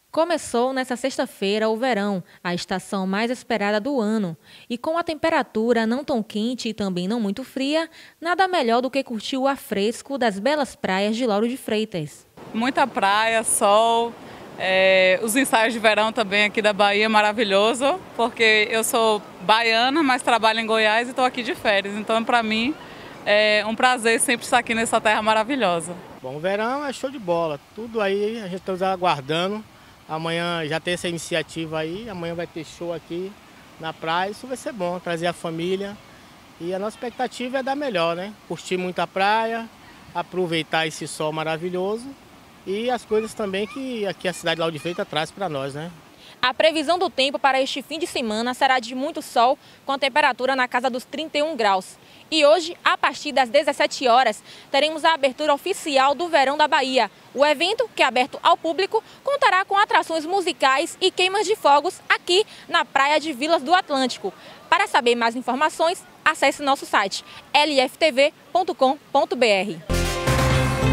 Começou nesta sexta-feira o verão, a estação mais esperada do ano. E com a temperatura não tão quente e também não muito fria, nada melhor do que curtir o ar fresco das belas praias de Lauro de Freitas. Muita praia, sol, os ensaios de verão também aqui da Bahia, maravilhoso, porque eu sou baiana, mas trabalho em Goiás e estou aqui de férias. Então, para mim, é um prazer sempre estar aqui nessa terra maravilhosa. Bom, o verão é show de bola, tudo aí a gente está aguardando. Amanhã já tem essa iniciativa aí, amanhã vai ter show aqui na praia, isso vai ser bom, trazer a família. E a nossa expectativa é dar melhor, né? Curtir muito a praia, aproveitar esse sol maravilhoso e as coisas também que aqui a cidade de Lauro de Freitas traz para nós, né? A previsão do tempo para este fim de semana será de muito sol, com a temperatura na casa dos 31 graus. E hoje, a partir das 17 horas, teremos a abertura oficial do Verão da Bahia. O evento, que é aberto ao público, contará com atrações musicais e queimas de fogos aqui na Praia de Vilas do Atlântico. Para saber mais informações, acesse nosso site lftv.com.br.